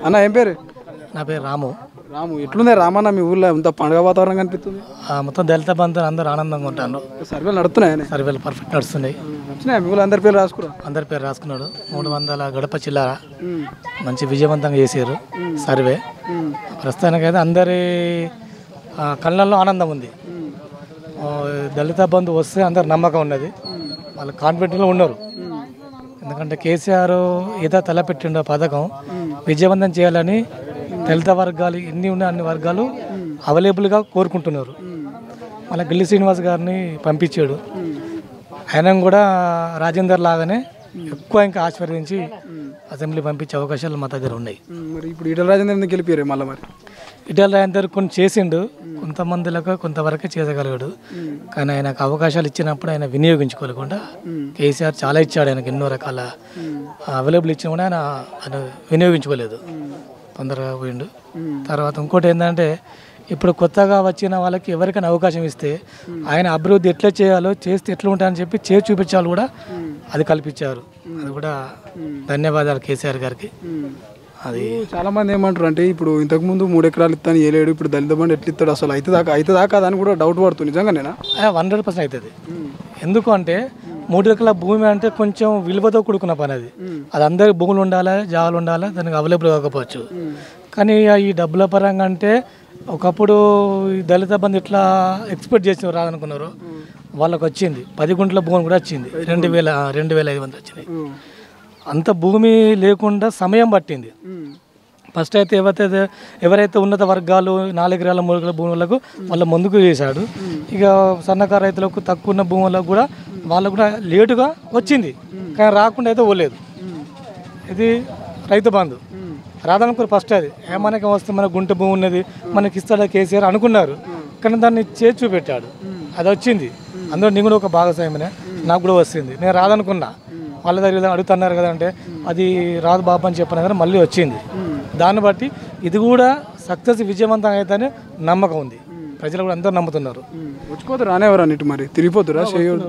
అన్న ఏం పేరు? నా పేరు రాము. రాము, ఎట్లుంది రామన్న మీ ఊర్లో ఇంత పండుగ వాతావరణం కనిపిస్తుంది? మొత్తం దళిత బంధు అందరూ ఆనందంగా ఉంటాను. సర్వేలు నడుస్తున్నాయి? సర్వేలు పర్ఫెక్ట్ నడుస్తున్నాయి. వచ్చినాయి మీ ఊళ్ళో అందరి పేరు రాసుకురా? అందరి పేరు రాసుకున్నాడు. 300 గడప చిల్లర మంచి విజయవంతంగా చేసారు సర్వే. ప్రస్తుతానికైతే అందరి కళ్ళల్లో ఆనందం ఉంది. దళిత బంధు వస్తే అందరు నమ్మకం ఉన్నది, వాళ్ళు కాన్ఫిడెంట్గా ఉన్నారు. ఎందుకంటే కేసీఆర్ ఏదో తలపెట్టిండో పథకం విజయవంతం చేయాలని దళిత వర్గాలు ఎన్ని ఉన్నాయి అన్ని వర్గాలు అవైలబుల్గా కోరుకుంటున్నారు. మళ్ళీ గిల్లి శ్రీనివాస్ గారిని పంపించాడు. ఆయన కూడా రాజేందర్ లాగానే ఎక్కువ ఇంకా ఆశీర్వదించి అసెంబ్లీ పంపించే అవకాశాలు మా దగ్గర ఉన్నాయి. మరి ఇప్పుడు ఈటల రాజేందర్ ఎందుకు గెలిపారు మళ్ళీ? మరి ఈటల రాజేందర్ కొన్ని చేసిండు, కొంతమందిలకు కొంతవరకే చేయగలిగాడు. కానీ ఆయనకు అవకాశాలు ఇచ్చినప్పుడు ఆయన వినియోగించుకోలేకుండా కేసీఆర్ చాలా ఇచ్చాడు ఆయనకు, ఎన్నో రకాల అవైలబుల్ ఇచ్చినా కూడా ఆయన వినియోగించుకోలేదు, తొందరగా పోయిండు. తర్వాత ఇంకోటి ఏంటంటే ఇప్పుడు కొత్తగా వచ్చిన వాళ్ళకి ఎవరికైనా అవకాశం ఇస్తే ఆయన అభివృద్ధి ఎట్లా చేయాలో చేస్తే ఎట్లా ఉంటాయని చెప్పి చేసి చూపించాలి కూడా, అది కల్పించారు. అది కూడా ధన్యవాదాలు కేసీఆర్ గారికి. అది చాలా మంది ఏమంటారు అంటే ఇప్పుడు ఇంతకుముందు 3 ఎకరాలు ఇస్తాను ఏలేడు, ఇప్పుడు దళిత బంధు ఎట్లా ఇస్తాడు, అసలు అయితే దాకా అని కూడా డౌట్ పడుతుంది. నిజంగా నేనా? 100% అవుతుంది. ఎందుకు అంటే 3 ఎకరాల భూమి అంటే కొంచెం విలువతో కూడుకున్న పని. అది అందరికి భూములు ఉండాలి, జాగాలు ఉండాలి, దానికి అవైలబుల్ కాకపోవచ్చు. కానీ ఈ డబ్బుల పరంగా అంటే ఒకప్పుడు ఈ దళిత బంధు ఇట్లా ఎక్స్పెక్ట్ చేసి రాదనుకున్నారు, వాళ్ళకి వచ్చింది. 10 గుంటల భూమి కూడా వచ్చింది, 2,500 వచ్చినాయి. అంత భూమి లేకుండా సమయం పట్టింది. ఫస్ట్ అయితే ఎవరైతే ఉన్నత వర్గాలు 4 ఎకరాల 3 ఎకరాల భూములకు వాళ్ళ ముందుకు చేశాడు. ఇక సన్నకారు రైతులకు తక్కువ ఉన్న భూములకు కూడా వాళ్ళకు కూడా లేటుగా వచ్చింది, కానీ రాకుండా అయితే పోలేదు. ఇది రైతు బంధు రాదనుకున్నారు ఫస్ట్. అది ఏమనక వస్తే మన గుంట భూమి ఉన్నది మనకి ఇస్తాడా కేసీఆర్ అనుకున్నారు, కానీ దాన్ని చేసి చూపెట్టాడు, అది వచ్చింది. అందులో నేను కూడా ఒక భాగస్వామ్యమే, నాకు కూడా వస్తుంది. నేను రాదనుకున్నా, వాళ్ళ దగ్గర అడుగుతున్నారు కదా అంటే అది రాదు బాబు అని చెప్పిన కానీ మళ్ళీ వచ్చింది. దాన్ని బట్టి ఇది కూడా సక్సెస్ విజయవంతం అవుతుందని నమ్మకం ఉంది. ప్రజలు కూడా అందరూ నమ్ముతున్నారు. వచ్చుకోతారు రానేవారు అన్నిటి మరి తిరిగిపోతురా?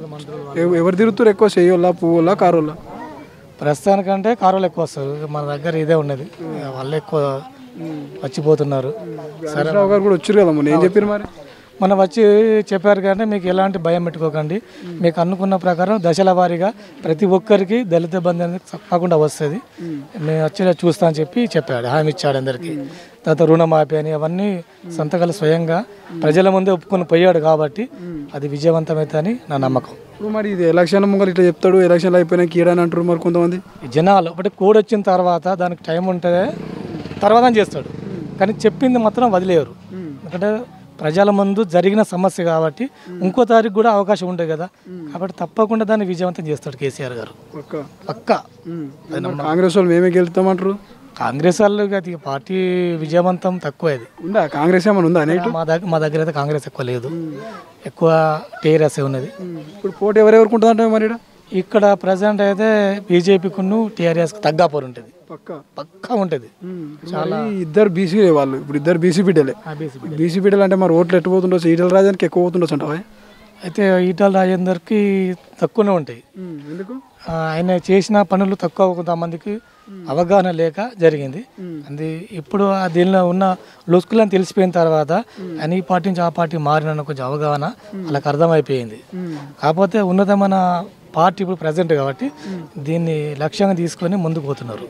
ఎవరు తిరుగుతారు ఎక్కువ? చెయ్యోళ్ళ, పువ్వుల, కారోళ్ళ? ప్రస్తుతానికంటే కారులు ఎక్కువ వస్తారు. మన దగ్గర ఇదే ఉన్నది, వాళ్ళు ఎక్కువ వచ్చిపోతున్నారు. సరే గారు కూడా వచ్చారు కదా, ఏం చెప్పారు మరి? మనం వచ్చి చెప్పారు కానీ మీకు ఎలాంటి భయం పెట్టుకోకండి, మీకు అనుకున్న ప్రకారం దశల వారీగా ప్రతి ఒక్కరికి దళిత బంధు అనేది తప్పకుండా వస్తుంది, నేను వచ్చి చూస్తా అని చెప్పాడు, హామీ ఇచ్చాడు అందరికీ. తర్వాత రుణమాఫీ అని అవన్నీ సంతకాలు స్వయంగా ప్రజల ముందే ఒప్పుకొని పోయాడు కాబట్టి అది విజయవంతమవుతుందని నా నమ్మకం. మరి ఇది ఎలక్షన్ ముంగలు ఇట్లా చెప్తాడు, ఎలక్షన్లు అయిపోయినా కీడని అంటారు మరి కొంతమంది జనాలు. ఒకటి కోడ్ వచ్చిన తర్వాత దానికి టైం ఉంటుంది, తర్వాత చేస్తాడు, కానీ చెప్పింది మాత్రం వదిలేయరు. ఎందుకంటే ప్రజల ముందు జరిగిన సమస్య కాబట్టి ఇంకో తారీఖు కూడా అవకాశం ఉంటుంది కదా, కాబట్టి తప్పకుండా దాన్ని విజయవంతం చేస్తాడు కేసీఆర్ గారు పక్కా. కాంగ్రెస్ వాళ్ళు మేమే గెలుస్తామంటారు. కాంగ్రెస్ వాళ్ళు అది పార్టీ విజయవంతం తక్కువ. అది ఉందా కాంగ్రెస్ ఏమైనా ఉందా? మా దగ్గర అయితే కాంగ్రెస్ ఎక్కువ లేదు, ఎక్కువ టీఆర్ఎస్ ఉన్నది. ఇప్పుడు పోటీ ఎవరెవరికి ఉంటుందంటే మరి ఇక్కడ ప్రజెంట్ అయితే బీజేపీకును టీఆర్ఎస్కి తగ్గాపోరు ఉంటుంది, పక్కా ఉంటుంది. చాలా ఇద్దరు బీసీ వాళ్ళు, ఇప్పుడు ఇద్దరు బీసీ బిడ్డలే. బీసీ బిడ్డలు అంటే మరి ఓట్లు ఎట్టు పోతుండొచ్చు? ఈటల రాజేందర్కి ఎక్కువ పోతుండొచ్చు అంటావా? అయితే ఈటల రాజేందర్కి తక్కువనే ఉంటాయి. ఎందుకు? ఆయన చేసిన పనులు తక్కువ, కొంతమందికి అవగాహన లేక జరిగింది. అది ఇప్పుడు దీనిలో ఉన్న లొసుకులని తెలిసిపోయిన తర్వాత ఆయన ఈ పార్టీ నుంచి ఆ పార్టీ మారిన కొంచెం అవగాహన వాళ్ళకి అర్థమైపోయింది. కాకపోతే ఉన్నతమైన పార్టీ ఇప్పుడు ప్రజెంట్ కాబట్టి దీన్ని లక్ష్యంగా తీసుకొని ముందుకు పోతున్నారు.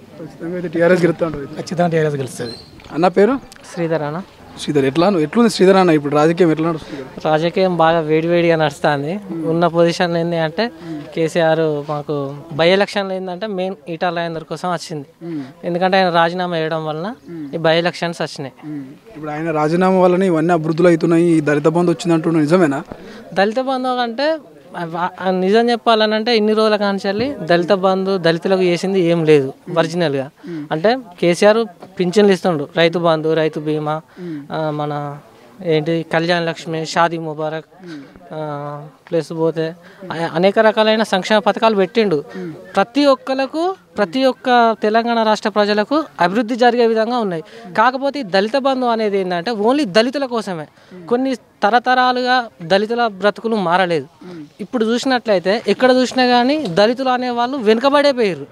ఖచ్చితంగా టీఆర్ఎస్ గెలుస్తుంది. అన్న పేరు? శ్రీధర్ అన్న. శ్రీధర్, ఎట్లుంది శ్రీధర్ అన్న ఇప్పుడు రాజకీయం ఎట్లా నడుస్తుంది? రాజకీయం బాగా వేడివేడిగా నడుస్తుంది. ఉన్న పొజిషన్ ఏంటి అంటే కేసీఆర్ మాకు బై ఎలక్షన్లు ఏంటంటే మెయిన్ ఈటల రాజేందర్ కోసం వచ్చింది. ఎందుకంటే ఆయన రాజీనామా వేయడం వలన ఈ బై ఎలక్షన్స్ వచ్చినాయి. ఇప్పుడు ఆయన రాజీనామా వలన ఇవన్నీ అభివృద్ధులు అవుతున్నాయి, దళిత బంధు వచ్చింది అంటున్నాడు, నిజమేనా? దళిత బంధు అంటే నిజం చెప్పాలనంటే ఇన్ని రోజుల కాంచాలి దళిత బంధు దళితులకు చేసింది ఏం లేదు ఒరిజినల్గా. అంటే కేసీఆర్ పింఛన్లు ఇస్తుండ్రు, రైతు బంధు, రైతు బీమా, మన ఏంటి కళ్యాణ్ లక్ష్మి, షాదీ ముబారక్, ప్లస్ పోతే అనేక రకాలైన సంక్షేమ పథకాలు పెట్టిండు. ప్రతి ఒక్క తెలంగాణ రాష్ట్ర ప్రజలకు అభివృద్ధి జరిగే విధంగా ఉన్నాయి. కాకపోతే దళిత బంధు అనేది ఏంటంటే ఓన్లీ దళితుల కోసమే. కొన్ని తరతరాలుగా దళితుల బ్రతుకులు మారలేదు. ఇప్పుడు చూసినట్లయితే ఎక్కడ చూసినా కానీ దళితులు అనేవాళ్ళు వెనుకబడే పోయారు.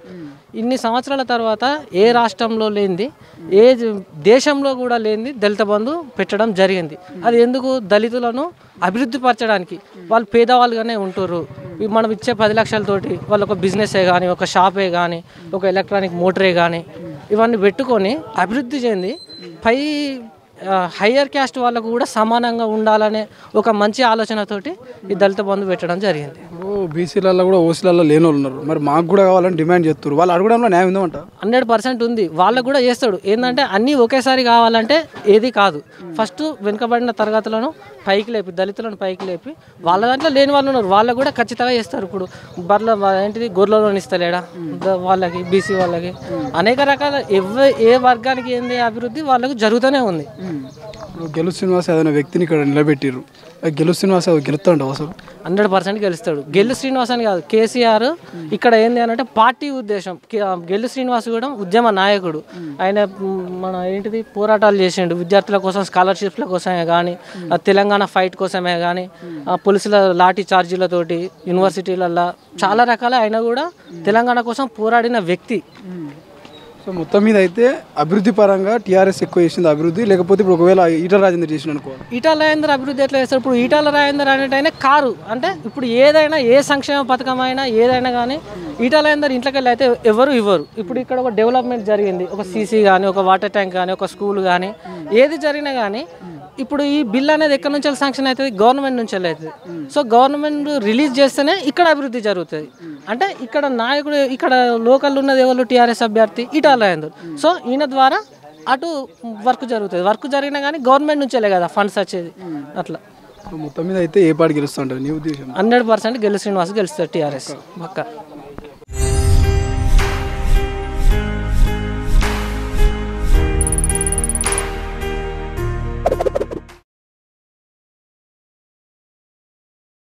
ఇన్ని సంవత్సరాల తర్వాత ఏ రాష్ట్రంలో లేనిది, ఏ దేశంలో కూడా లేనిది దళిత బంధు పెట్టడం జరిగింది. అది ఎందుకు? దళితులను అభివృద్ధి పరచడానికి. వాళ్ళు పేదవాళ్ళుగానే ఉంటారు. మనం ఇచ్చే 10 లక్షలతోటి వాళ్ళు ఒక బిజినెసే కానీ, ఒక షాపే కానీ, ఒక ఎలక్ట్రానిక్ మోటరే కానీ ఇవన్నీ పెట్టుకొని అభివృద్ధి చెంది పై హయ్యర్ క్యాస్ట్ వాళ్ళకు కూడా సమానంగా ఉండాలనే ఒక మంచి ఆలోచనతోటి ఈ దళిత బంధు పెట్టడం జరిగింది. బీసీలలో కూడా ఓసీలలో లేని వాళ్ళు ఉన్నారు, మరి మాకు కూడా కావాలని డిమాండ్ చేస్తారు. వాళ్ళు అడగడంలో న్యాయం ఉందంట. 100% ఉంది. వాళ్ళకు కూడా చేస్తాడు. ఏంటంటే అన్నీ ఒకేసారి కావాలంటే ఏది కాదు. ఫస్ట్ వెనుకబడిన తరగతులను పైకి లేపి, దళితులను పైకి లేపి, వాళ్ళ దాంట్లో లేని వాళ్ళు ఉన్నారు, వాళ్ళకు కూడా ఖచ్చితంగా చేస్తారు. ఇప్పుడు బర్ల ఏంటిది గొర్రెలలో ఇస్తలేడా వాళ్ళకి, బీసీ వాళ్ళకి అనేక రకాల ఏ వర్గానికి ఏంది అభివృద్ధి వాళ్ళకు జరుగుతూనే ఉంది. గెలు శ్రీనివాస్ ఏదైనా వ్యక్తిని ఇక్కడ నిలబెట్టిర్రు, గెలు శ్రీనివాస్ గెలుస్తాడు అసలు 100% గెలుస్తాడు. గెల్లు శ్రీనివాస్ అని కాదు, కేసీఆర్ ఇక్కడ ఏంది అని అంటే పార్టీ ఉద్దేశం. గెల్లు శ్రీనివాస్ కూడా ఉద్యమ నాయకుడు. ఆయన మన ఏంటిది పోరాటాలు చేసిండు విద్యార్థుల కోసం, స్కాలర్షిప్ల కోసమే కానీ, తెలంగాణ ఫైట్ కోసమే కానీ, పోలీసుల లాఠీ ఛార్జీలతోటి యూనివర్సిటీలల్లో చాలా రకాల ఆయన కూడా తెలంగాణ కోసం పోరాడిన వ్యక్తి. సో మొత్తం మీద అయితే అభివృద్ధి పరంగా టీఆర్ఎస్ ఎక్కువ చేసింది అభివృద్ధి, లేకపోతే ఇప్పుడు ఒకవేళ ఈటల రాజేందర్ చేసిన అనుకో, ఈటల రాజేందర్ అభివృద్ధి ఎట్లా చేస్తారు? ఇప్పుడు ఈటల రాజేందర్ అనేటైనా కారు అంటే ఇప్పుడు ఏదైనా ఏ సంక్షేమ పథకం అయినా ఏదైనా కానీ ఈటల రాజేందర్ ఇంట్లోకి వెళ్ళి అయితే ఎవరు ఇవ్వరు. ఇప్పుడు ఇక్కడ ఒక డెవలప్మెంట్ జరిగింది, ఒక సీసీ కానీ, ఒక వాటర్ ట్యాంక్ కానీ, ఒక స్కూల్ కానీ, ఏది జరిగినా కానీ ఇప్పుడు ఈ బిల్ అనేది ఎక్కడి నుంచి శాంక్షన్ అవుతుంది? గవర్నమెంట్ నుంచి అవుతుంది. సో గవర్నమెంట్ రిలీజ్ చేస్తేనే ఇక్కడ అభివృద్ధి జరుగుతుంది. అంటే ఇక్కడ నాయకుడు, ఇక్కడ లోకల్ ఉన్నది ఎవరు? టీఆర్ఎస్ అభ్యర్థి ఈటల రాజేందర్. సో ఈయన ద్వారా అటు వర్క్ జరుగుతుంది. వర్క్ జరిగినా కానీ గవర్నమెంట్ నుంచే కదా ఫండ్స్ వచ్చేది. అట్లా మొత్తం మీద అయితే ఏ పార్టీ గెలుస్తుంటారు నీ ఉద్దేశం? 100% గెలు శ్రీనివాస్ గెలుస్తారు టీఆర్ఎస్ పక్క.